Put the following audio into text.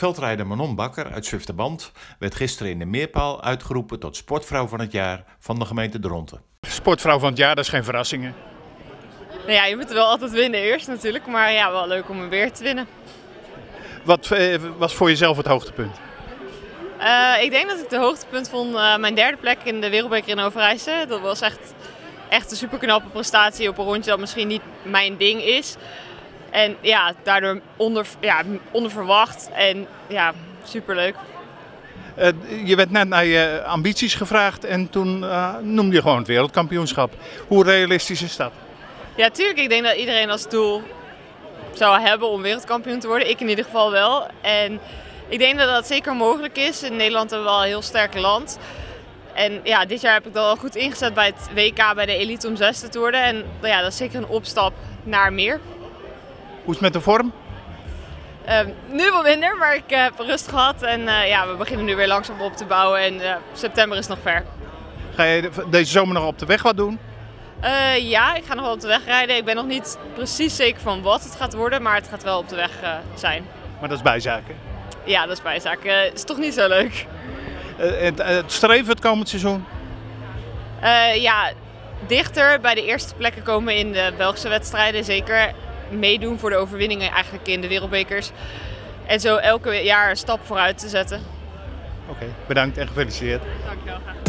Veldrijder Manon Bakker uit Zwifterband werd gisteren in de meerpaal uitgeroepen tot sportvrouw van het jaar van de gemeente Dronten. Sportvrouw van het jaar, dat is geen verrassing, hè? Nou ja, je moet wel altijd winnen eerst natuurlijk, maar ja, wel leuk om hem weer te winnen. Wat was voor jezelf het hoogtepunt? Ik denk dat ik de hoogtepunt vond mijn derde plek in de Wereldbeker in Overijssel. Dat was echt een superknappe prestatie op een rondje dat misschien niet mijn ding is. En ja, daardoor onderverwacht en ja, superleuk. Je werd net naar je ambities gevraagd en toen noemde je gewoon het wereldkampioenschap. Hoe realistisch is dat? Ja, tuurlijk. Ik denk dat iedereen als doel zou hebben om wereldkampioen te worden. Ik in ieder geval wel. En ik denk dat dat zeker mogelijk is. In Nederland hebben we wel een heel sterk land. En ja, dit jaar heb ik dat al goed ingezet bij het WK bij de elite om zesde te worden. En ja, dat is zeker een opstap naar meer. Hoe is het met de vorm? Nu wat minder, maar ik heb rust gehad. En ja, we beginnen nu weer langzaam op te bouwen. En september is nog ver. Ga je deze zomer nog op de weg wat doen? Ja, ik ga nog wel op de weg rijden. Ik ben nog niet precies zeker van wat het gaat worden, maar het gaat wel op de weg zijn. Maar dat is bijzaken? Ja, dat is bijzaken. Het is toch niet zo leuk. Het streven het komend seizoen? Ja, dichter bij de eerste plekken komen in de Belgische wedstrijden. Zeker meedoen voor de overwinningen eigenlijk in de wereldbekers. En zo elke jaar een stap vooruit te zetten. Oké, bedankt en gefeliciteerd. Dankjewel.